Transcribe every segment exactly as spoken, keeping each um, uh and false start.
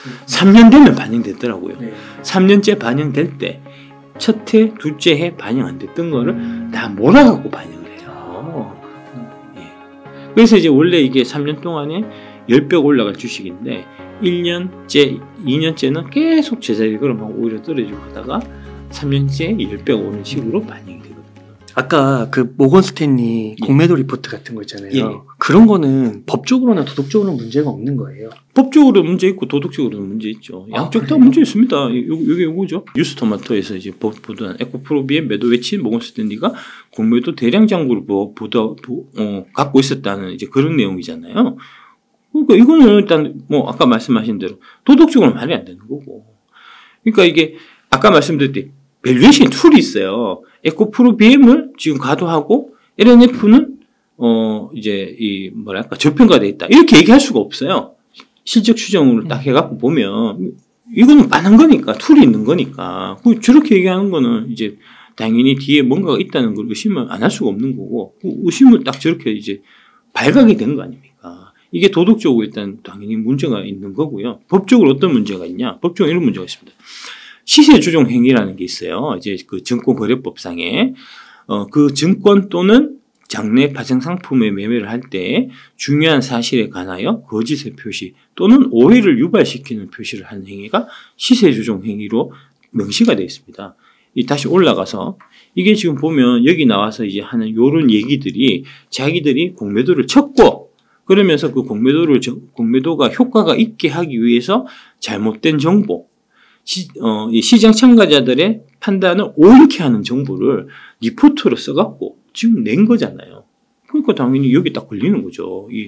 삼 년 되면 반영됐더라고요. 네. 삼 년째 반영될 때 첫 해, 둘째 해 반영 안 됐던 거를 다 몰아갖고 반영을 해요. 예. 그래서 이제 원래 이게 삼 년 동안에 십 배가 올라갈 주식인데 일 년째, 이 년째는 계속 제자리 걸음하고 오히려 떨어지고 하다가 삼 년째 십 배가 오는 식으로 반영이 되거든요. 아까 그 모건 스탠리 예. 공매도 리포트 같은 거 있잖아요. 예. 그런 거는 법적으로나 도덕적으로는 문제가 없는 거예요. 법적으로 문제 있고 도덕적으로도 문제 있죠. 양쪽 아, 다 문제 있습니다. 요, 요게 요거죠. 뉴스토마토에서 이제 보도한 에코프로비의 매도 외친 모건 스탠리가 공매도 대량 잔고를 보, 보도, 보, 어, 갖고 있었다는 이제 그런 내용이잖아요. 그러니까 이거는 일단 뭐 아까 말씀하신 대로 도덕적으로 말이 안 되는 거고. 그러니까 이게 아까 말씀드렸듯이 밸류에이션 툴이 있어요. 에코프로비엠을 지금 가도하고 엘엔에프는 어 이제 이 뭐랄까 저평가돼 있다 이렇게 얘기할 수가 없어요. 실적 추정으로 딱 해갖고 보면 이거는 빤한 거니까 툴이 있는 거니까 저렇게 얘기하는 거는 이제 당연히 뒤에 뭔가가 있다는 걸 의심을 안 할 수가 없는 거고 의심을 딱 저렇게 이제 발각이 된 거 아닙니까? 이게 도덕적으로 일단 당연히 문제가 있는 거고요. 법적으로 어떤 문제가 있냐? 법적으로 이런 문제가 있습니다. 시세 조정 행위라는 게 있어요. 이제 그 증권거래법상에 어, 그 증권 또는 장내 파생 상품의 매매를 할 때 중요한 사실에 관하여 거짓의 표시 또는 오해를 유발시키는 표시를 하는 행위가 시세 조정 행위로 명시가 되어 있습니다. 이 다시 올라가서 이게 지금 보면 여기 나와서 이제 하는 요런 얘기들이 자기들이 공매도를 쳤고 그러면서 그 공매도를 공매도가 효과가 있게 하기 위해서 잘못된 정보 시, 어, 이 시장 참가자들의 판단을 옳게 하는 정보를 리포트로 써갖고 지금 낸 거잖아요. 그러니까 당연히 여기 딱 걸리는 거죠. 이,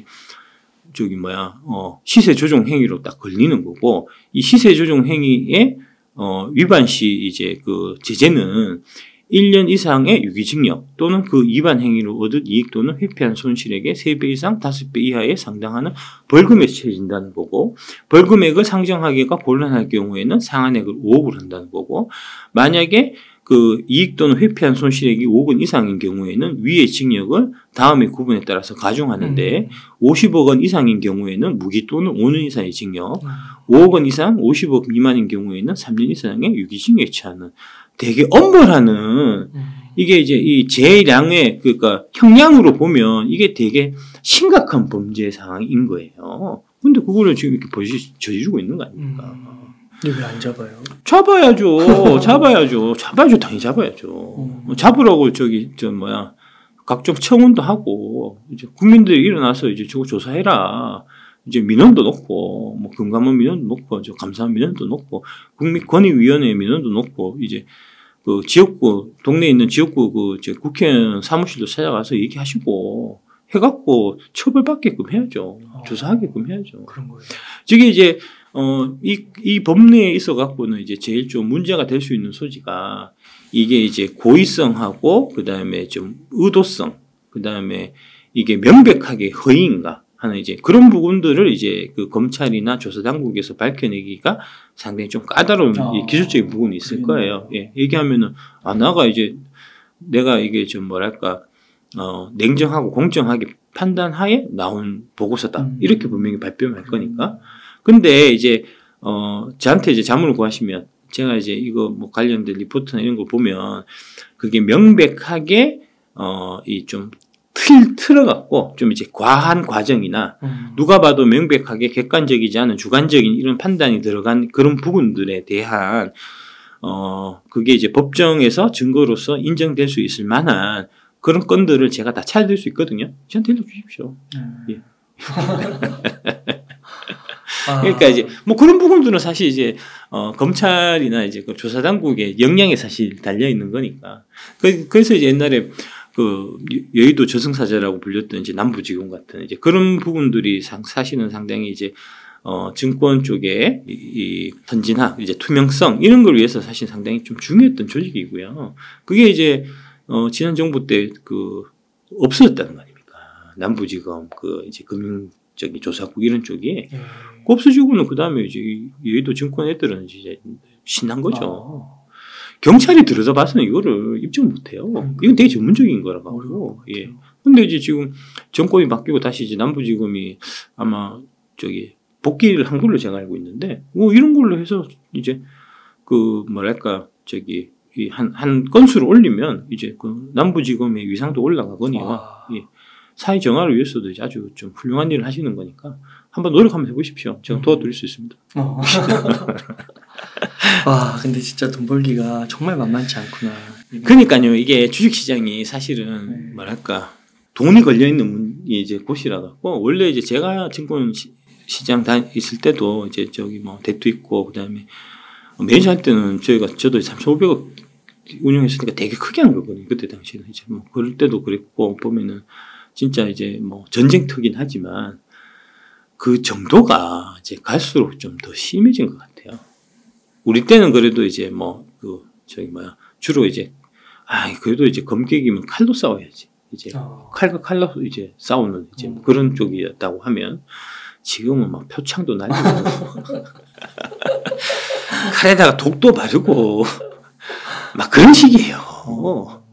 저기 뭐야, 어, 시세 조정 행위로 딱 걸리는 거고, 이 시세 조정 행위에, 어, 위반 시 이제 그 제재는 일 년 이상의 유기징역 또는 그 위반 행위로 얻은 이익 또는 회피한 손실액의 세 배 이상 다섯 배 이하에 상당하는 벌금에 처해진다는 거고 벌금액을 상정하기가 곤란할 경우에는 상한액을 오억을 한다는 거고 만약에 그 이익 또는 회피한 손실액이 오억 원 이상인 경우에는 위의 징역을 다음의 구분에 따라서 가중하는데 음. 오십억 원 이상인 경우에는 무기 또는 오 년 이상의 징역 음. 오억 원 이상 오십억 미만인 경우에는 삼 년 이상의 유기징역에 처하는 되게 엄벌하는 음. 이게 이제 이 재량의 그러니까 형량으로 보면 이게 되게 심각한 범죄 상황인 거예요. 근데 그거를 지금 이렇게 벌써 저지르고 있는 거 아닙니까? 음. 근데 왜 안 잡아요? 잡아야죠. 잡아야죠. 잡아야죠. 당연히 잡아야죠. 음. 잡으라고 저기 저 뭐야 각종 청원도 하고 이제 국민들이 일어나서 이제 저거 조사해라. 이제 민원도 넣고, 뭐, 금감원 민원도 넣고, 저 감사원 민원도 넣고, 국민권익위원회 민원도 넣고, 이제, 그 지역구, 동네에 있는 지역구 그, 저 국회의원 사무실도 찾아가서 얘기하시고, 해갖고 처벌받게끔 해야죠. 어. 조사하게끔 해야죠. 그런 거예요. 저게 이제, 어, 이, 이 법리에 있어갖고는 이제 제일 좀 문제가 될 수 있는 소지가, 이게 이제 고의성하고, 그 다음에 좀 의도성, 그 다음에 이게 명백하게 허위인가, 하는 이제 그런 부분들을 이제 그 검찰이나 조사 당국에서 밝혀내기가 상당히 좀 까다로운 아, 기술적인 부분이 있을 거예요. 예, 얘기하면은 아 나가 이제 내가 이게 좀 뭐랄까 어 냉정하고 공정하게 판단하에 나온 보고서다 음. 이렇게 분명히 발표할 거니까. 근데 이제 어 저한테 이제 자문을 구하시면 제가 이제 이거 뭐 관련된 리포트나 이런 거 보면 그게 명백하게 어 이 좀 틀, 틀어갖고 좀 이제 과한 과정이나 음. 누가 봐도 명백하게 객관적이지 않은 주관적인 이런 판단이 들어간 그런 부분들에 대한 어 그게 이제 법정에서 증거로서 인정될 수 있을 만한 그런 건들을 제가 다 찾아낼 수 있거든요. 저한테 연락 주십시오. 음. 예. 아. 그러니까 이제 뭐 그런 부분들은 사실 이제 어 검찰이나 이제 그 조사 당국의 역량에 사실 달려 있는 거니까. 그, 그래서 이제 옛날에 그 여의도 저승사자라고 불렸던 이제 남부지검 같은 이제 그런 부분들이 상, 사실은 상당히 이제 어 증권 쪽에 이, 이 선진화 이제 투명성 이런 걸 위해서 사실 상당히 좀 중요했던 조직이고요. 그게 이제 어 지난 정부 때 그 없어졌다는 거 아닙니까? 남부지검 그 이제 금융적인 조사국 이런 쪽이 음. 그 없어지고는 그 다음에 이제 여의도 증권 애들은 이제 신난 거죠. 아. 경찰이 들여다봐서는 이거를 입증 못해요. 이건 되게 전문적인 거라고. 예. 근데 이제 지금 정권이 바뀌고 다시 이제 남부지검이 아마 저기 복귀를 한 걸로 제가 알고 있는데 뭐 이런 걸로 해서 이제 그 뭐랄까 저기 한 한 건수를 올리면 이제 그 남부지검의 위상도 올라가거니와 예. 사회 정화를 위해서도 이제 아주 좀 훌륭한 일을 하시는 거니까 한번 노력 한번 해보십시오. 제가 도와드릴 수 있습니다. 어. 와, 근데 진짜 돈 벌기가 정말 만만치 않구나. 그러니까요. 이게 주식시장이 사실은 네. 뭐랄까 돈이 걸려 있는 이제 곳이라 갖고 원래 이제 제가 증권 시, 시장 다 있을 때도 이제 저기 뭐 대투 있고 그다음에 매니저 할 때는 저희가 저도 삼천오백억 운영했으니까 되게 크게 한 거거든요. 그때 당시에는 이제 뭐 그럴 때도 그랬고 보면은 진짜 이제 뭐 전쟁터긴 하지만 그 정도가 이제 갈수록 좀 더 심해진 것 같아요. 우리 때는 그래도 이제 뭐 그 저기 뭐야 주로 이제 아 그래도 이제 검객이면 칼로 싸워야지 이제 어. 칼과 칼로 이제 싸우는 이제 음. 그런 쪽이었다고 하면 지금은 막 표창도 날리고 칼에다가 독도 바르고 막 그런 식이에요. 어.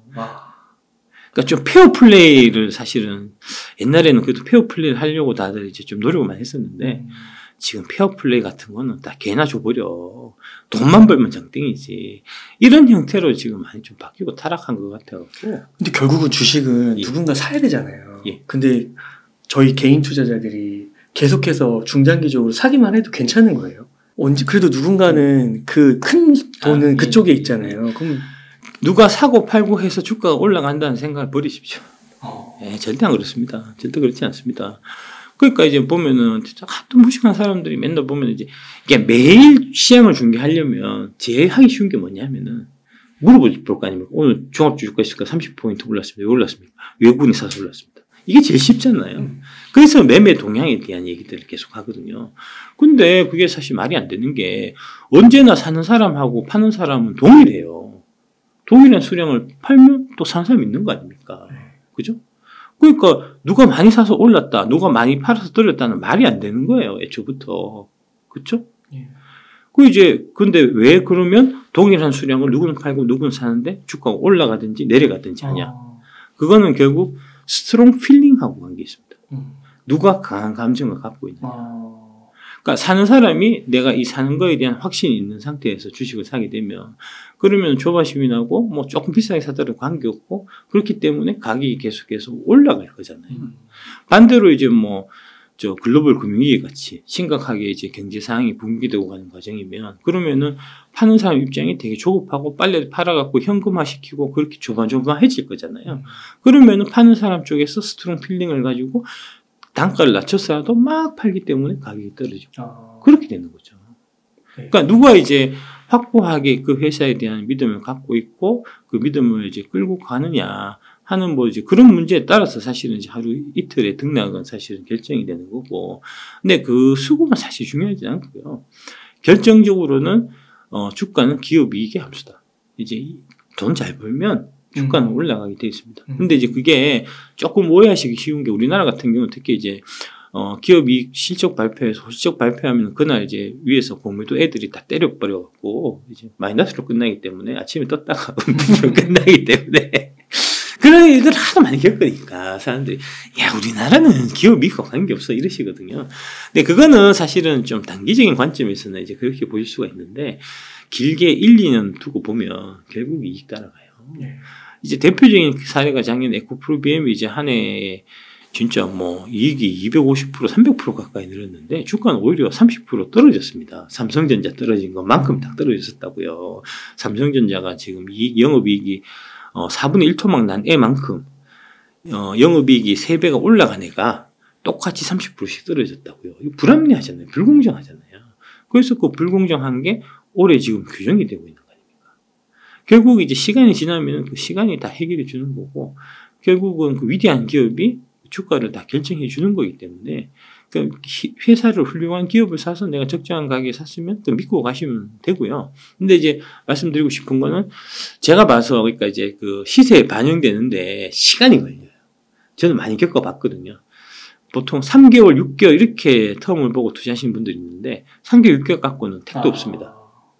그러니까 좀 페어 플레이를 사실은 옛날에는 그래도 페어 플레이를 하려고 다들 이제 좀 노력을 많이 했었는데 음. 지금 페어 플레이 같은 거는 다 개나 줘버려. 돈만 벌면 장땡이지. 이런 형태로 지금 많이 좀 바뀌고 타락한 것 같아요. 근데 결국은 주식은 예. 누군가 사야 되잖아요. 예. 근데 저희 개인 투자자들이 계속해서 중장기적으로 사기만 해도 괜찮은 거예요. 언제 그래도 누군가는 그 큰 돈은 아, 예. 그쪽에 있잖아요. 그럼 누가 사고 팔고 해서 주가가 올라간다는 생각을 버리십시오. 어. 예, 절대 안 그렇습니다. 절대 그렇지 않습니다. 그러니까 이제 보면은 진짜 하도 무식한 사람들이 맨날 보면 이제 이게 매일 시장을 중계하려면 제일 하기 쉬운 게 뭐냐면은 물어볼 거 아닙니까? 오늘 종합주식가 삼십 포인트 올랐습니다. 왜 올랐습니까? 외국인이 사서 올랐습니다. 이게 제일 쉽잖아요. 음. 그래서 매매 동향에 대한 얘기들을 계속 하거든요. 근데 그게 사실 말이 안 되는 게 언제나 사는 사람하고 파는 사람은 동일해요. 동일한 수량을 팔면 또 사는 사람이 있는 거 아닙니까? 그죠? 그러니까 누가 많이 사서 올랐다, 누가 많이 팔아서 떨어졌다는 말이 안 되는 거예요. 애초부터. 그렇죠? 예. 그 이제 근데 왜 그러면 동일한 수량을 누구는 팔고 누구는 사는데 주가가 올라가든지 내려가든지 하냐? 아. 그거는 결국 스트롱 필링하고 관계 있습니다. 음. 누가 강한 감정을 갖고 있느냐. 아. 그러니까 사는 사람이 내가 이 사는 거에 대한 확신이 있는 상태에서 주식을 사게 되면 그러면 조바심이 나고 뭐 조금 비싸게 사더라도 관계없고 그렇기 때문에 가격이 계속해서 올라갈 거잖아요. 음. 반대로 이제 뭐 저 글로벌 금융위기 같이 심각하게 이제 경제 상황이 붕괴되고 가는 과정이면 그러면은 파는 사람 입장이 되게 조급하고 빨리 팔아갖고 현금화 시키고 그렇게 조마조마해질 거잖아요. 음. 그러면은 파는 사람 쪽에서 스트롱 필링을 가지고 단가를 낮췄어도 막 팔기 때문에 가격이 떨어지고 아. 그렇게 되는 거죠. 네. 그러니까 누가 이제 확고하게 그 회사에 대한 믿음을 갖고 있고 그 믿음을 이제 끌고 가느냐 하는 뭐 이제 그런 문제에 따라서 사실은 이제 하루 이틀의 등락은 사실은 결정이 되는 거고, 근데 그 수급은 사실 중요하지 않고요. 결정적으로는 어 주가는 기업 이익의 함수다. 이제 돈 잘 벌면 주가는 음. 올라가게 돼 있습니다. 음. 근데 이제 그게 조금 오해하시기 쉬운 게 우리나라 같은 경우는 특히 이제 어 기업 이익 실적 발표에서 실적 발표하면 그날 이제 위에서 공매도 애들이 다 때려버려갖고 이제 마이너스로 끝나기 때문에 아침에 떴다가 음식으로 끝나기 때문에 그런 일들 하도 많이 겪으니까 사람들이 야 우리나라는 기업 이익과 관계없어 이러시거든요. 근데 그거는 사실은 좀 단기적인 관점에서는 이제 그렇게 보실 수가 있는데 길게 일, 이 년 두고 보면 결국 이익 따라가요. 네. 이제 대표적인 사례가 작년 에코프로비엠이 이제 한 해에 진짜 뭐 이익이 이백오십 퍼센트, 삼백 퍼센트 가까이 늘었는데 주가는 오히려 삼십 퍼센트 떨어졌습니다. 삼성전자 떨어진 것만큼 딱 떨어졌었다고요. 삼성전자가 지금 이 영업이익이 어, 사분의 일 토막 난 애만큼 어, 영업이익이 세 배가 올라간 애가 똑같이 삼십 퍼센트씩 떨어졌다고요. 이거 불합리하잖아요. 불공정하잖아요. 그래서 그 불공정한 게 올해 지금 규정이 되고 있는 거 아닙니까? 결국 이제 시간이 지나면 그 시간이 다 해결해 주는 거고 결국은 그 위대한 기업이 주가를 다 결정해 주는 거기 때문에 그 회사를 훌륭한 기업을 사서 내가 적정한 가격에 샀으면 또 믿고 가시면 되고요. 근데 이제 말씀드리고 싶은 거는 제가 봐서 그러니까 이제 그 시세에 반영되는데 시간이 걸려요. 저는 많이 겪어봤거든요. 보통 삼 개월, 육 개월 이렇게 텀을 보고 투자하시는 분들이 있는데 삼 개월, 육 개월 갖고는 택도 아. 없습니다.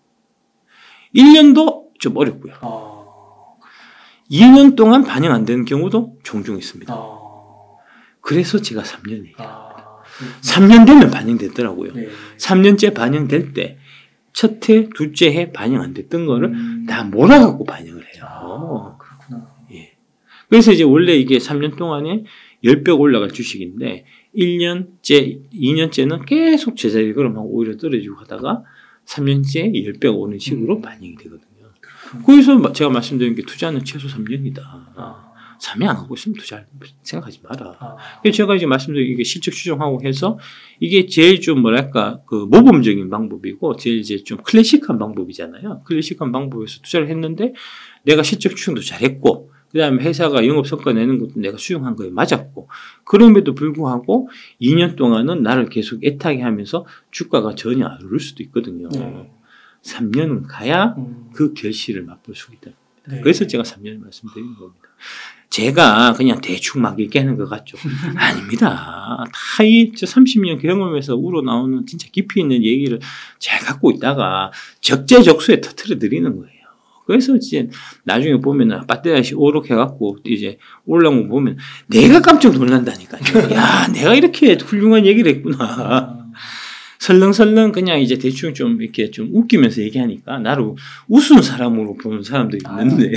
일 년도 좀 어렵고요. 아. 이 년 동안 반영 안 되는 경우도 종종 있습니다. 아. 그래서 제가 삼 년이에요. 아. 삼 년 되면 반영됐더라고요. 네. 삼 년째 반영될 때 첫 해, 둘째 해 반영 안 됐던 거를 음. 다 몰아갖고 반영을 해요. 아, 그렇구나. 예. 그래서 이제 원래 이게 삼 년 동안에 십 배 올라갈 주식인데 일 년째, 이 년째는 계속 제자리 걸음하고 오히려 떨어지고 하다가 삼 년째 십 배가 오는 식으로 음. 반영이 되거든요. 그렇구나. 그래서 제가 말씀드린 게 투자는 최소 삼 년이다. 아. 삼 년 안 하고 있으면 투자 생각하지 마라. 아. 그래서 제가 이제 말씀드린 이게 실적 추정하고 해서 이게 제일 좀 뭐랄까 그 모범적인 방법이고 제일 이제 좀 클래식한 방법이잖아요. 클래식한 방법에서 투자를 했는데 내가 실적 추정도 잘했고 그 다음에 회사가 영업 성과 내는 것도 내가 수용한 거에 맞았고 그럼에도 불구하고 이 년 동안은 나를 계속 애타게 하면서 주가가 전혀 안 오를 수도 있거든요. 네. 삼 년은 가야 음. 그 결실을 맛볼 수 있다. 네. 그래서 제가 삼 년을 말씀드리는 겁니다. 제가 그냥 대충 막 얘기하는 것 같죠. 아닙니다. 다 이 삼십 년 경험에서 우러나오는 진짜 깊이 있는 얘기를 잘 갖고 있다가 적재적소에 터트려 드리는 거예요. 그래서 이제 나중에 보면은 배터리시 오락해갖고 이제 올라온 거 보면 내가 깜짝 놀란다니까요. 야, 내가 이렇게 훌륭한 얘기를 했구나. 설렁설렁 그냥 이제 대충 좀 이렇게 좀 웃기면서 얘기하니까 나를 우스운 사람으로 보는 사람들이 있는데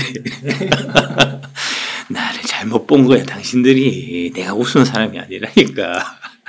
나를 잘못 본 거야 당신들이. 내가 우스운 사람이 아니라니까.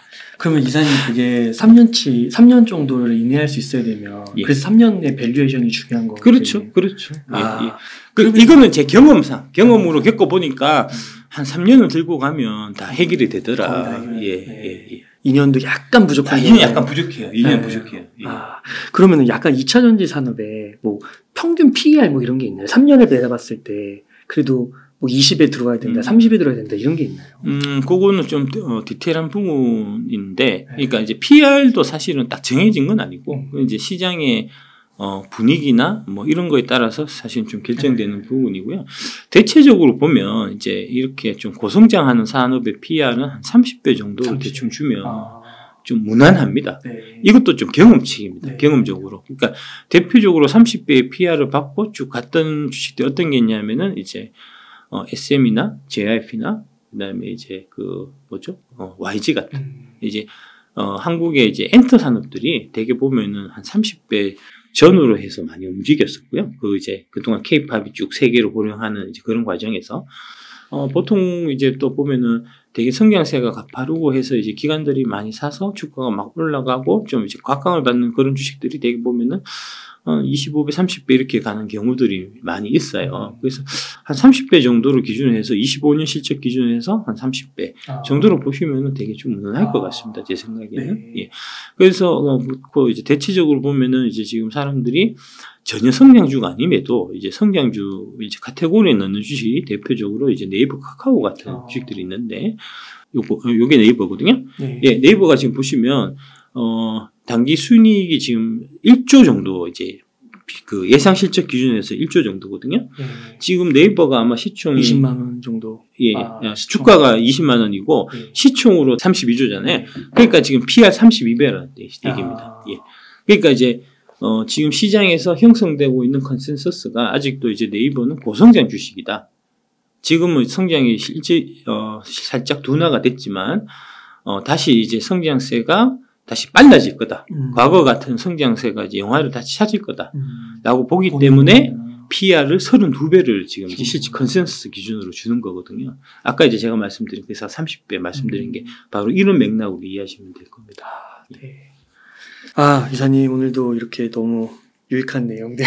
그러면 이사님 그게 삼 년치 삼 년 정도를 인내할 수 있어야 되면 예. 그래서 삼 년의 밸류에이션이 중요한 거예요. 그렇죠, 그렇죠. 아. 예, 예. 그, 이거는 제 경험상 경험으로 겪어 보니까 한 삼 년을 들고 가면 다 해결이 되더라. 예, 예, 예. 이 년도 약간 부족한. 이 년 약간 부족해요. 이 년 네. 부족해요. 예. 아, 그러면은 약간 이 차 전지 산업에 뭐 평균 피이알 뭐 이런 게 있나요? 삼 년을 내다봤을 때 그래도 뭐 이십에 들어와야 된다, 음. 삼십에 들어와야 된다 이런 게 있나요? 음, 그거는 좀 어, 디테일한 부분인데, 네. 그러니까 이제 피이알도 사실은 딱 정해진 건 아니고, 음. 이제 시장의 어, 분위기나 뭐 이런 거에 따라서 사실은 좀 결정되는 네. 부분이고요. 대체적으로 보면 이제 이렇게 좀 고성장하는 산업의 피이알은 한 삼십 배 정도를 삼십. 대충 주면 아. 좀 무난합니다. 네. 이것도 좀 경험칙입니다. 네. 경험적으로. 그러니까 대표적으로 삼십 배의 피이알을 받고 쭉 갔던 주식들 어떤 게 있냐면은 이제 어, 에스엠이나 제이아이피나 그다음에 이제 그 뭐죠? 어, 와이지 같은 음. 이제 어, 한국의 이제 엔터 산업들이 대개 보면은 한 삼십 배 전후로 해서 많이 움직였었고요. 그 이제 그동안 K-팝이 쭉 세계로 호령하는 이제 그런 과정에서 어, 보통 이제 또 보면은 되게 성장세가 가파르고 해서 이제 기관들이 많이 사서 주가가 막 올라가고 좀 이제 곽강을 받는 그런 주식들이 되게 보면은 어, 이십오 배, 삼십 배 이렇게 가는 경우들이 많이 있어요. 그래서 한 삼십 배 정도를 기준으로 해서 이십오 년 실적 기준으로 해서 한 삼십 배 아. 정도로 보시면은 되게 좀 무난할 아. 것 같습니다. 제 생각에는. 네. 예. 그래서 어, 그 이제 대체적으로 보면은 이제 지금 사람들이 전혀 성장주가 아님에도 이제 성장주 이제 카테고리에 넣는 주식이 대표적으로 이제 네이버, 카카오 같은 아. 주식들이 있는데 요거 요게 네이버거든요. 네. 예, 네이버가 지금 보시면 어 단기 순이익이 지금 일조 정도 이제 그 예상 실적 기준에서 일조 정도거든요. 네. 지금 네이버가 아마 시총이 이십만 원 정도. 예, 아, 주가가 이십만 원이고 네. 시총으로 삼십이조잖아요. 그러니까 지금 피이알 삼십이 배라는 얘기입니다. 아. 예. 그러니까 이제 어 지금 시장에서 형성되고 있는 컨센서스가 아직도 이제 네이버는 고성장 주식이다. 지금은 성장이 실제 어 살짝 둔화가 됐지만 어 다시 이제 성장세가 다시 빨라질 거다. 음. 과거 같은 성장세가 이제 영화를 다시 찾을 거다. 음. 라고 보기 때문에 피이알을 삼십이 배를 지금 이제 실제 컨센서스 기준으로 주는 거거든요. 아까 이제 제가 말씀드린 그래서 삼십 배 말씀드린 음. 게 바로 이런 맥락으로 이해하시면 될 겁니다. 아, 네. 아, 이사님 오늘도 이렇게 너무 유익한 내용들,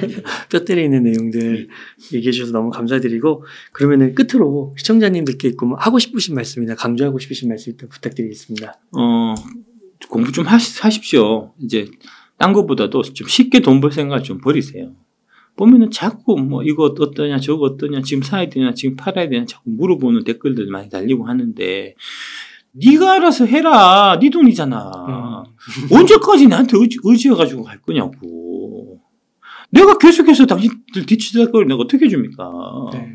뼈 때리는 내용들 얘기해 주셔서 너무 감사드리고, 그러면은 끝으로 시청자님들께 있고 하고 싶으신 말씀이나 강조하고 싶으신 말씀 일단 부탁드리겠습니다. 어, 공부 좀 하시, 하십시오. 이제 딴 것보다도 좀 쉽게 돈 벌 생각을 좀 버리세요. 보면은 자꾸 뭐 이거 어떠냐 저거 어떠냐 지금 사야 되냐 지금 팔아야 되냐 자꾸 물어보는 댓글들 많이 달리고 하는데 네가 알아서 해라. 네 돈이잖아. 음. 언제까지 나한테 의지, 의지해가지고 갈 거냐고. 내가 계속해서 당신들 뒤치다거리 내가 어떻게 해줍니까? 네.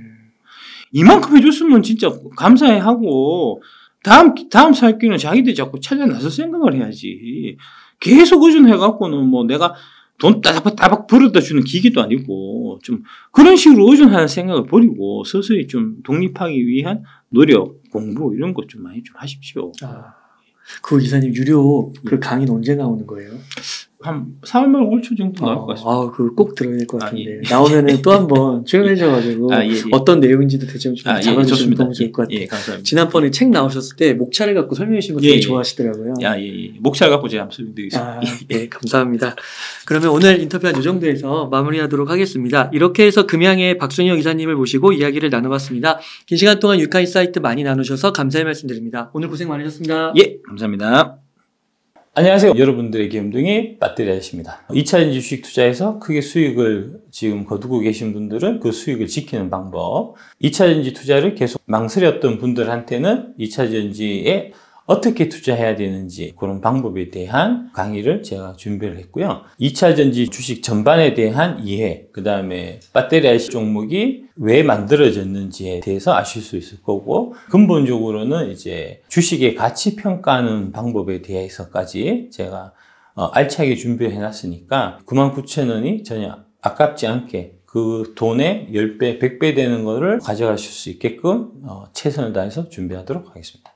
이만큼 해줬으면 진짜 감사해 하고 다음 다음 살 기는 자기들이 자꾸 찾아 나서 생각을 해야지. 계속 의존해갖고는 뭐 내가 돈 따박 따박 벌어다 주는 기계도 아니고 좀 그런 식으로 의존하는 생각을 버리고 서서히 좀 독립하기 위한 노력, 공부 이런 것 좀 많이 좀 하십시오. 아, 그 이사님 유료 그 강의는 언제 나오는 거예요? 한 사월 말 오월 초 정도 나올 어, 것 같습니다. 아, 그 꼭 들어야 될 것 아, 같은데. 예. 나오면은 또 한 번 출연해줘가지고 아, 예, 예. 어떤 내용인지도 대충 좀 아, 예, 잡아주시면 좋습니다. 너무 좋을 것 같아요. 예, 감사합니다. 지난번에 책 나오셨을 때 목차를 갖고 설명해 주신 거 되게 예, 예. 좋아하시더라고요. 야, 예, 예. 목차를 갖고 제가 한번 설명드리겠습니다. 아, 예, 감사합니다. 그러면 오늘 인터뷰 한 이 정도에서 마무리하도록 하겠습니다. 이렇게 해서 금양의 박순영 이사님을 모시고 이야기를 나눠봤습니다. 긴 시간 동안 유카 인사이트 많이 나누셔서 감사의 말씀드립니다. 오늘 고생 많으셨습니다. 예, 감사합니다. 안녕하세요. 여러분들의 기염둥이 배터리 아저씨입니다. 이 차전지 주식 투자에서 크게 수익을 지금 거두고 계신 분들은 그 수익을 지키는 방법, 이 차전지 투자를 계속 망설였던 분들한테는 이 차전지에 어떻게 투자해야 되는지 그런 방법에 대한 강의를 제가 준비를 했고요. 이 차전지 주식 전반에 대한 이해, 그 다음에 배터리 아이씨 종목이 왜 만들어졌는지에 대해서 아실 수 있을 거고, 근본적으로는 이제 주식의 가치 평가하는 방법에 대해서까지 제가 어, 알차게 준비를 해놨으니까 구만 구천 원이 전혀 아깝지 않게 그 돈의 십 배, 백 배 되는 거를 가져가실 수 있게끔 어, 최선을 다해서 준비하도록 하겠습니다.